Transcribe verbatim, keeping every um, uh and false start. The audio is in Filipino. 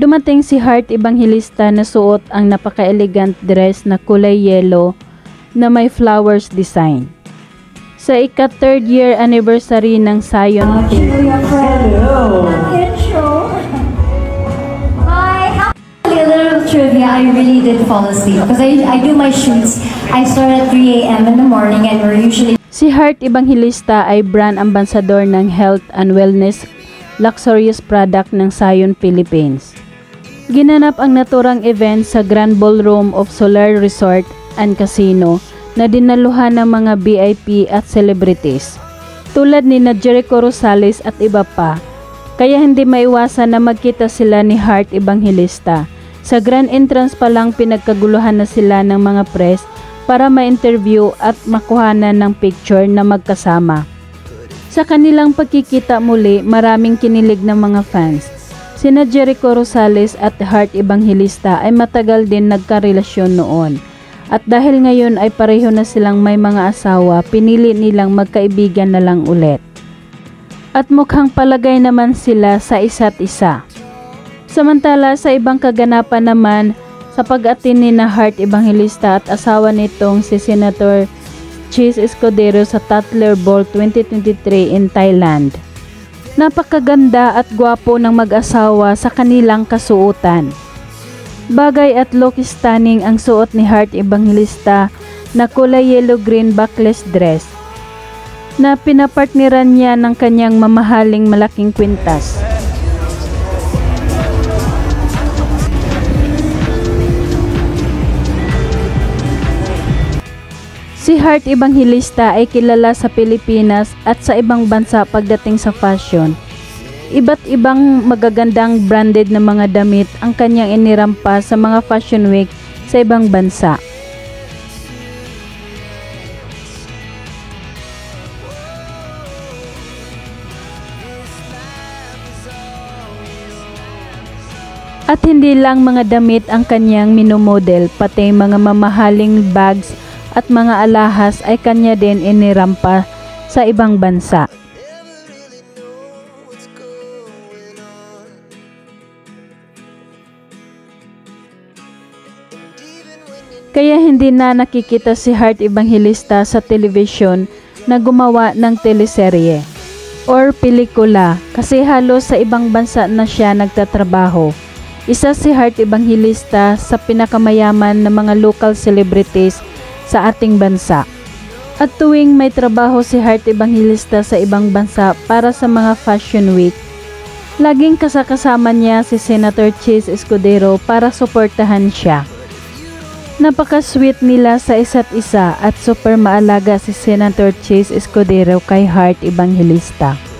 Dumating si Heart Evangelista na suot ang napaka-elegant dress na kulay yellow na may flowers design. Sa ika-third year anniversary ng Zion Philippines. Hello! Hi, actually a little trivia, I really did fall asleep because I, I do my shoots. I start at three A M in the morning and we're usually... Si Heart Evangelista ay brand ambassador ng health and wellness luxurious product ng Zion Philippines. Ginanap ang naturang event sa Grand Ballroom of Solar Resort and Casino na dinaluhan ng mga V I P at celebrities tulad ni na Jericho Rosales at iba pa, kaya hindi maiwasan na magkita sila ni Heart Evangelista. Sa grand entrance pa lang pinagkaguluhan na sila ng mga press para ma-interview at makuhanan ng picture na magkasama. Sa kanilang pagkikita muli, maraming kinilig ng mga fans. Sina Jericho Rosales at Heart Evangelista ay matagal din nagkarelasyon noon. At dahil ngayon ay pareho na silang may mga asawa, pinili nilang magkaibigan na lang ulit. At mukhang palagay naman sila sa isa't isa. Samantala sa ibang kaganapan naman, sa pag-attend ni na Heart Evangelista at asawa nitong si Senator Chis Escudero sa Tatler Ball twenty twenty-three in Thailand. Napakaganda at gwapo ng mag-asawa sa kanilang kasuotan. Bagay at look stunning ang suot ni Heart Evangelista na kulay yellow-green backless dress na pinapartneran niya ng kanyang mamahaling malaking kwintas. Si Heart Evangelista ay kilala sa Pilipinas at sa ibang bansa pagdating sa fashion. Iba't ibang magagandang branded na mga damit ang kanyang inirampa sa mga fashion week sa ibang bansa. At hindi lang mga damit ang kanyang minomodel, pati mga mamahaling bags at mga alahas ay kanya din inirampa sa ibang bansa. Kaya hindi na nakikita si Heart Evangelista sa television na gumawa ng teleserye or pelikula kasi halos sa ibang bansa na siya nagtatrabaho. Isa si Heart Evangelista sa pinakamayaman na mga local celebrities sa ating bansa. At tuwing may trabaho si Heart Evangelista sa ibang bansa para sa mga fashion week, laging kasakasama niya si Senator Chis Escudero para suportahan siya. Napaka-sweet nila sa isa't isa at super maalaga si Senator Chis Escudero kay Heart Evangelista.